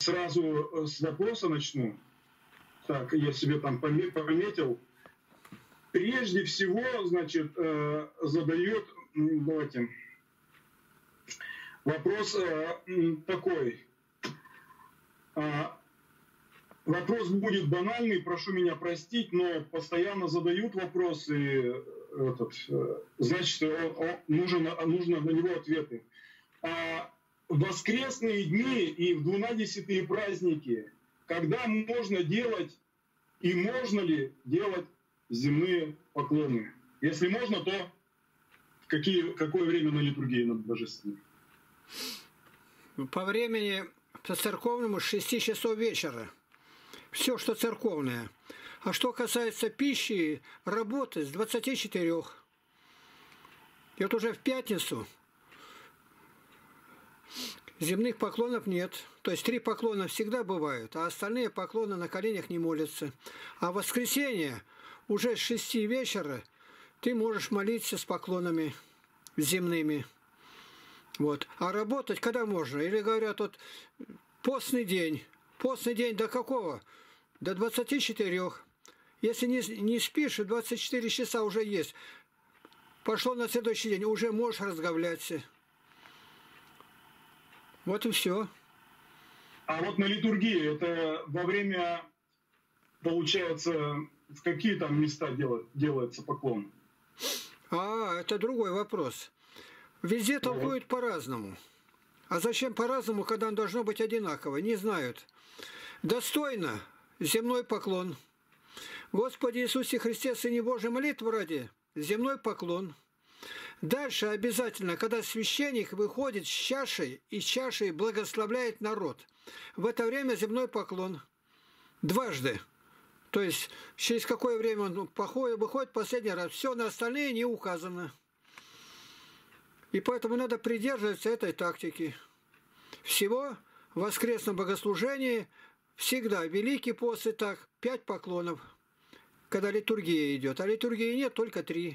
сразу с вопроса начну. Так, я себе там пометил. Прежде всего, значит, задает, давайте, вопрос такой. Вопрос будет банальный, прошу меня простить, но постоянно задают вопросы, значит, нужно на него ответы. В воскресные дни и в двунадесятые праздники, когда можно делать и можно ли делать земные поклоны? Если можно, то какое время на литургии над божественным? По времени, по церковному, с 6 часов вечера. Все, что церковное. А что касается пищи, работы, с 24. И вот уже в пятницу земных поклонов нет. То есть 3 поклона всегда бывают, а остальные поклоны на коленях не молятся. А в воскресенье уже с 6 вечера ты можешь молиться с поклонами земными. Вот. А работать когда можно? Или говорят, вот постный день. Постный день до какого? До 24. Если не спишь, 24 часа уже есть. Пошло на следующий день, уже можешь разговляться. Вот и все. А вот на литургии, это во время, получается, в какие там места делается поклон? Это другой вопрос. Везде толкуют по-разному. А зачем по-разному, когда он должно быть одинаково? Не знают. Достойно земной поклон. Господи Иисусе Христе, Сыне Божий, молитву ради, земной поклон. Дальше обязательно, когда священник выходит с чашей, и чашей благословляет народ. В это время земной поклон. Дважды. То есть, через какое время он выходит последний раз. Все, на остальные не указано. И поэтому надо придерживаться этой тактики. Всего в воскресном богослужении всегда Великий пост и так 5 поклонов, когда литургия идет. А литургии нет, только 3.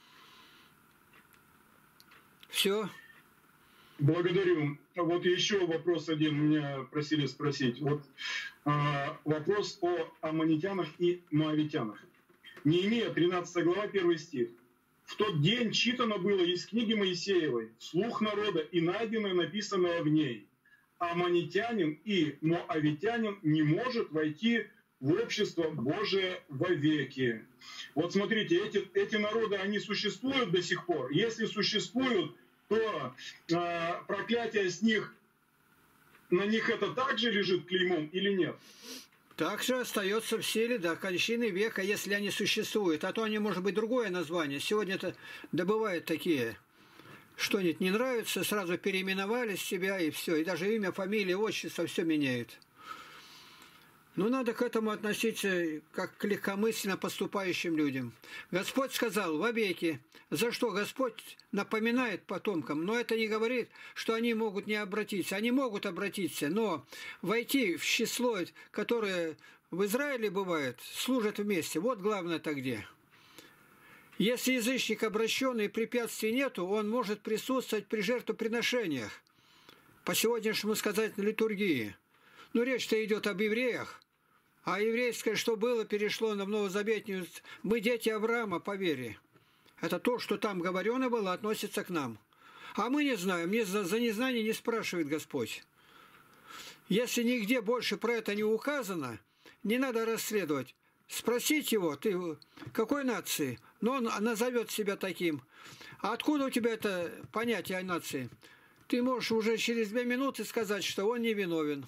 Все. Благодарю. Вот еще вопрос один меня просили спросить. Вот вопрос о аммонитянах и моавитянах. Неемия, 13 глава, 1 стих. В тот день читано было из книги Моисеевой, слух народа и найденное, написанное в ней. Аммонитянин и моавитянин не может войти в общество Божие вовеки. Вот смотрите, эти народы, они существуют до сих пор. Если существуют, то проклятие с них, на них это также лежит клеймом или нет? Также остается в силе до кончины века, если они существуют. А то они, может быть, другое название. Сегодня это добывают такие. Что-нибудь не нравится, сразу переименовали себя и все. И даже имя, фамилия, отчество все меняют. Но надо к этому относиться как к легкомысленно поступающим людям. Господь сказал вовеки, за что Господь напоминает потомкам, но это не говорит, что они могут не обратиться. Они могут обратиться, но войти в число, которое в Израиле бывает, служат вместе. Вот главное-то где. Если язычник обращенный, препятствий нету, он может присутствовать при жертвоприношениях. По сегодняшнему сказать, на литургии. Но речь-то идет об евреях. А еврейское, что было, перешло на новозаветную. Мы дети Авраама по вере. Это то, что там говорено было, относится к нам. А мы не знаем. За незнание не спрашивает Господь. Если нигде больше про это не указано, не надо расследовать. Спросить его, ты какой нации? Но он назовет себя таким. А откуда у тебя это понятие о нации? Ты можешь уже через 2 минуты сказать, что он не виновен.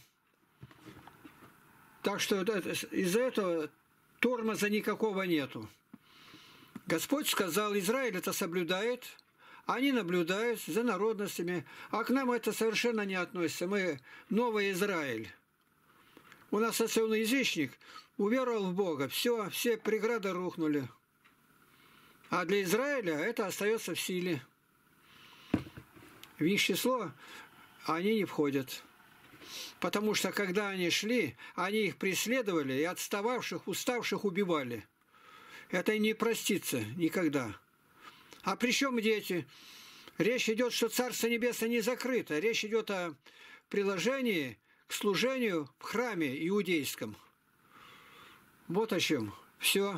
Так что из-за этого тормоза никакого нету. Господь сказал, Израиль это соблюдает, они наблюдают за народностями, а к нам это совершенно не относится. Мы новый Израиль. У нас, если он язычник, уверовал в Бога, все преграды рухнули. А для Израиля это остается в силе. В их число они не входят. Потому что, когда они шли, они их преследовали, и отстававших, уставших убивали. Это не простится никогда. А при чем дети? Речь идет, что Царство Небесное не закрыто. Речь идет о приложении к служению в храме иудейском. Вот о чем. Все.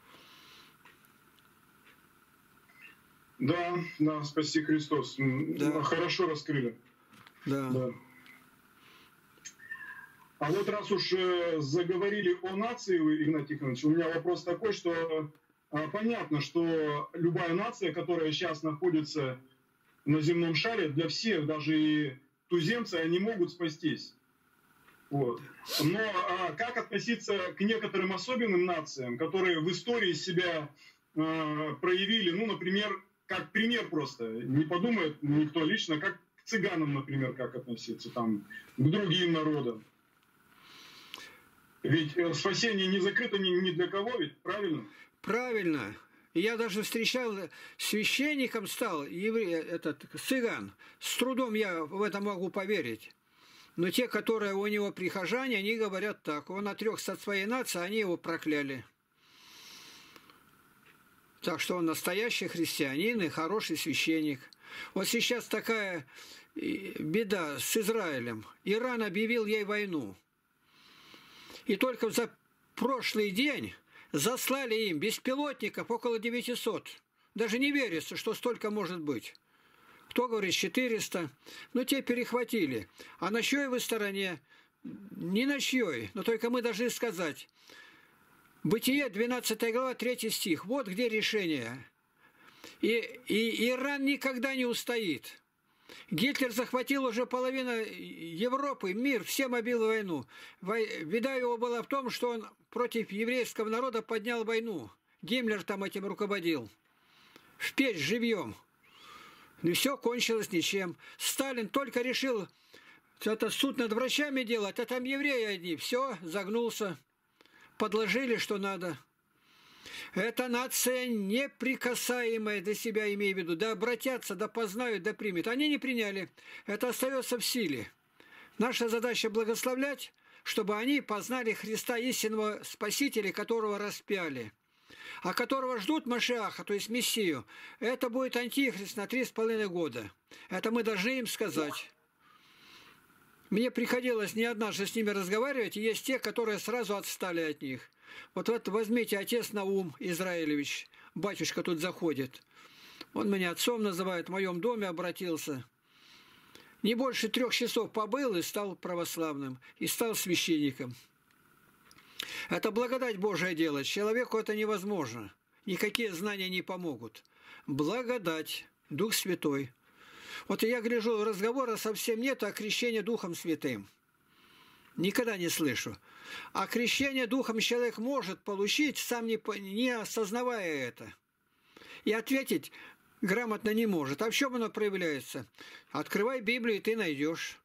Да, да, спаси Христос. Да. Хорошо раскрыли. Да. Да. А вот раз уж заговорили о нации, Игнатий Тихонович, у меня вопрос такой, что понятно, что любая нация, которая сейчас находится на земном шаре, для всех, даже и туземцы, они могут спастись. Вот. Но как относиться к некоторым особенным нациям, которые в истории себя проявили, ну, например, как пример просто, не подумает никто лично, как к цыганам, например, как относиться там, к другим народам. Ведь спасение не закрыто ни для кого, ведь правильно? Правильно. И я даже встречал, священником стал этот цыган. С трудом я в это могу поверить. Но те, которые у него прихожане, они говорят так. Он отрекся от своей нации, они его прокляли. Так что он настоящий христианин и хороший священник. Вот сейчас такая беда с Израилем. Иран объявил ей войну. И только за прошлый день заслали им беспилотников около 900. Даже не верится, что столько может быть. Кто говорит 400? Ну, те перехватили. А на чьей стороне? Не на чьей. Но только мы должны сказать. Бытие, 12 глава, 3 стих. Вот где решение. И Иран никогда не устоит. Гитлер захватил уже половину Европы, мир, всем объявил войну. Беда его была в том, что он против еврейского народа поднял войну. Гиммлер там этим руководил. В печь живьем. И все кончилось ничем. Сталин только решил это суд над врачами делать, а там евреи одни. Все, загнулся. Подложили, что надо. Эта нация неприкасаемая для себя, имею в виду. Да обратятся, да познают, да примут. Они не приняли. Это остается в силе. Наша задача благословлять, чтобы они познали Христа, истинного Спасителя, которого распяли. А которого ждут Машиаха, то есть Мессию. Это будет антихрист на 3,5 года. Это мы должны им сказать. Мне приходилось не однажды с ними разговаривать, и есть те, которые сразу отстали от них. Вот возьмите отец Наум Израилевич, батюшка тут заходит. Он меня отцом называет, в моем доме обратился. Не больше 3 часов побыл и стал православным, и стал священником. Это благодать Божие дело. Человеку это невозможно. Никакие знания не помогут. Благодать, Дух Святой. Вот я гляжу, разговора совсем нет о крещении Духом Святым. Никогда не слышу. А крещение Духом человек может получить, сам не осознавая это. И ответить грамотно не может. А в чем оно проявляется? Открывай Библию, и ты найдешь.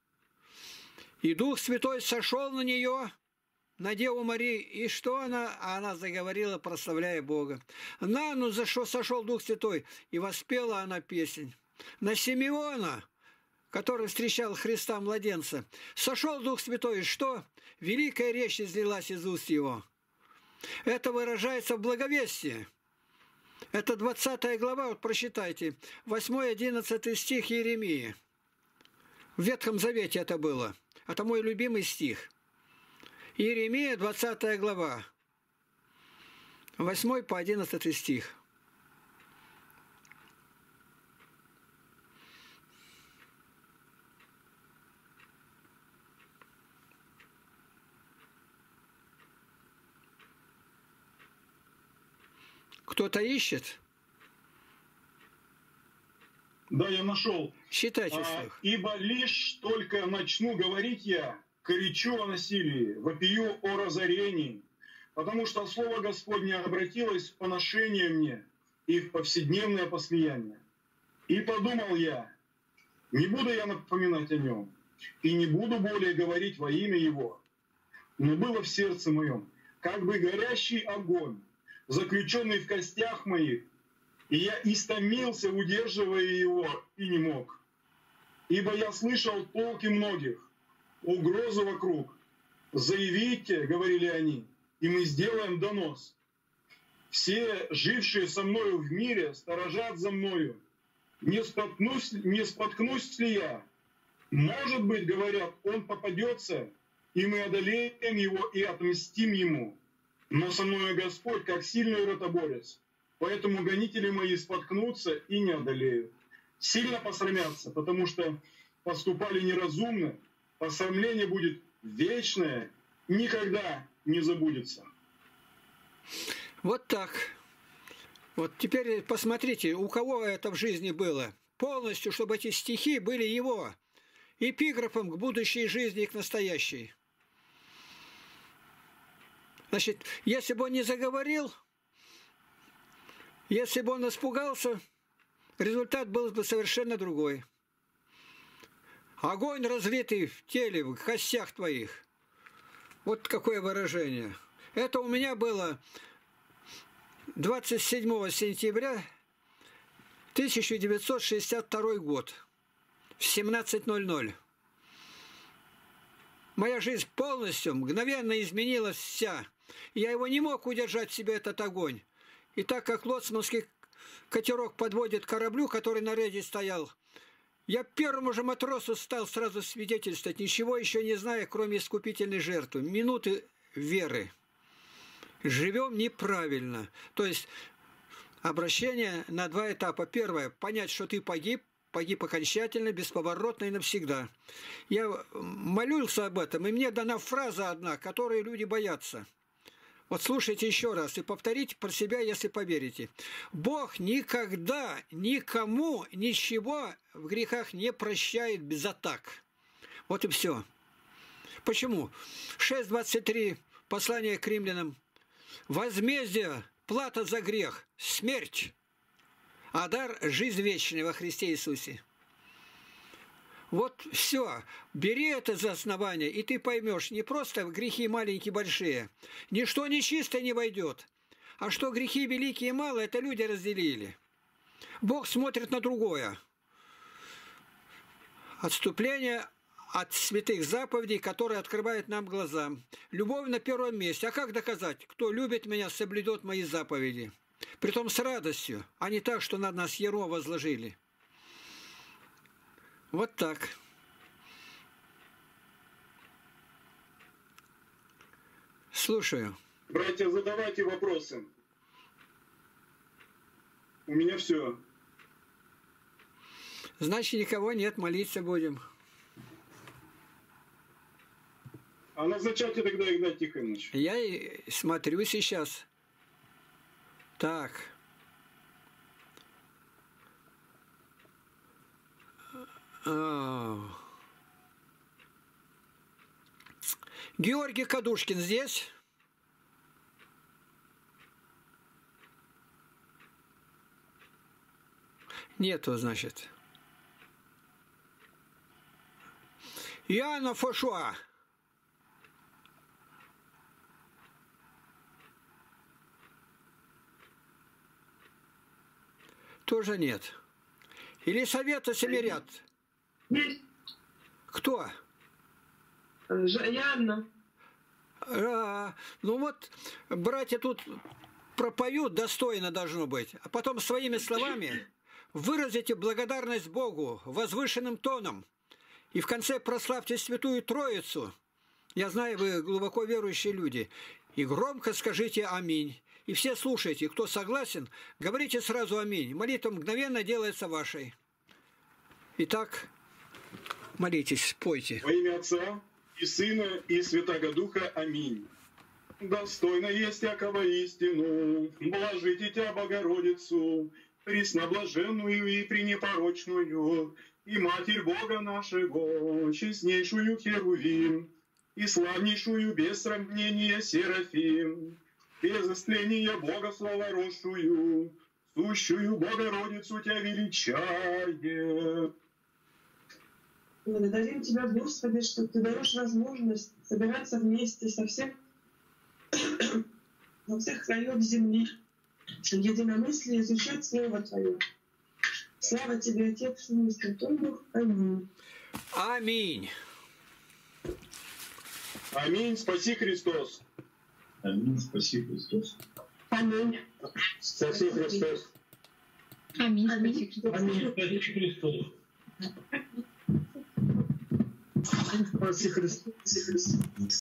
И Дух Святой сошел на нее, на Деву Марию, и что она? Она заговорила, прославляя Бога. Ну за что сошел Дух Святой? И воспела она песнь. На Симеона, который встречал Христа младенца, сошел Дух Святой, и что? Великая речь излилась из уст его. Это выражается в благовестии. Это 20 глава, вот прочитайте, 8-11 стих Иеремии. В Ветхом Завете это было. Это мой любимый стих. Иеремия, 20 глава, 8 по 11 стих. Кто-то ищет? Да, я нашел. Считайте вслух. «Ибо лишь только начну говорить я, кричу о насилии, вопию о разорении, потому что слово Господне обратилось в поношение мне и в повседневное посмеяние. И подумал я, не буду я напоминать о нем, и не буду более говорить во имя его. Но было в сердце моем, как бы горящий огонь, заключенный в костях моих, и я истомился, удерживая его, и не мог. Ибо я слышал толки многих, угрозы вокруг. Заявите, говорили они, и мы сделаем донос. Все, жившие со мною в мире, сторожат за мною. Не споткнусь ли я? Может быть, говорят, он попадется, и мы одолеем его и отмстим ему. Но со мной Господь, как сильный ротоборец. Поэтому гонители мои споткнутся и не одолеют. Сильно посрамятся, потому что поступали неразумно. Посрамление будет вечное, никогда не забудется. Вот так. Вот теперь посмотрите, у кого это в жизни было. Полностью, чтобы эти стихи были его эпиграфом к будущей жизни и к настоящей. Значит, если бы он не заговорил, если бы он испугался, результат был бы совершенно другой. Огонь, разлитый в теле, в костях твоих. Вот какое выражение. Это у меня было 27 сентября 1962 год в 17:00. Моя жизнь полностью, мгновенно изменилась вся. Я его не мог удержать в себе, этот огонь. И так как лоцманский катерок подводит к кораблю, который на рейде стоял, я первому же матросу стал сразу свидетельствовать, ничего еще не зная, кроме искупительной жертвы. Минуты веры. Живем неправильно. То есть обращение на два этапа. Первое – понять, что ты погиб окончательно, бесповоротно и навсегда. Я молился об этом, и мне дана фраза одна, которой люди боятся. Вот слушайте еще раз и повторите про себя, если поверите. Бог никогда никому ничего в грехах не прощает за так. Вот и все. Почему? 6:23, послание к римлянам. Возмездие, плата за грех, смерть, а дар – жизнь вечная во Христе Иисусе. Вот все. Бери это за основание, и ты поймешь, не просто грехи маленькие, большие. Ничто нечистое не войдет. А что грехи великие и малые, это люди разделили. Бог смотрит на другое. Отступление от святых заповедей, которые открывают нам глаза. Любовь на первом месте. А как доказать? Кто любит меня, соблюдет мои заповеди. Притом с радостью, а не так, что на нас ярмо возложили. Вот так. Слушаю. Братья, задавайте вопросы. У меня все. Значит, никого нет, молиться будем. А назначайте тогда Игнат Тихонович. Я и смотрю сейчас. Так. Георгий Кадушкин здесь? Нету, значит. Иоанна Фошуа. Тоже нет. Елисавета Семирят. Есть. Кто? Яна. Ну вот, братья тут пропоют, достойно должно быть. А потом своими словами выразите благодарность Богу возвышенным тоном. И в конце прославьте Святую Троицу. Я знаю, вы глубоко верующие люди. И громко скажите «Аминь». И все слушайте. Кто согласен, говорите сразу «Аминь». Молитва мгновенно делается вашей. Итак, молитесь, пойте. Во имя Отца и Сына и Святаго Духа. Аминь. Достойно есть якова истину, блажите Тя, Богородицу, пресноблаженную и пренепорочную, и Матерь Бога нашего, честнейшую Херувим, и славнейшую без сравнения Серафим, без истления Бога славоросшую, сущую Богородицу Тя величает. Благодарим Тебя, Господи, что Ты даешь возможность собираться вместе со всех краев земли, в единомыслии изучать Слово Твое. Слава Тебе, Отец, Сын и Святой Дух. Аминь. Аминь. Аминь. Спаси Христос. Аминь. Спаси Христос. Аминь. Спаси Христос. Аминь. Аминь. Аминь. Спаси Христос. Спаси Христос.